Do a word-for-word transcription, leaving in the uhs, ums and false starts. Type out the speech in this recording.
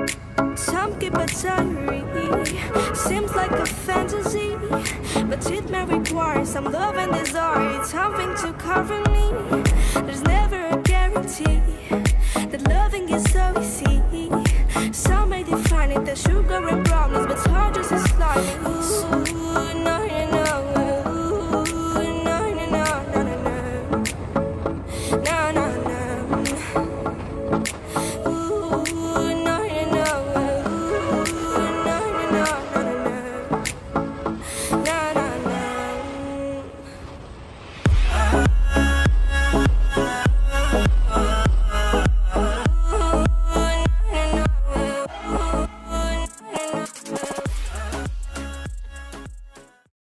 Some keep it diary, seems like a fantasy, but it may require some love and desire, something to cover me.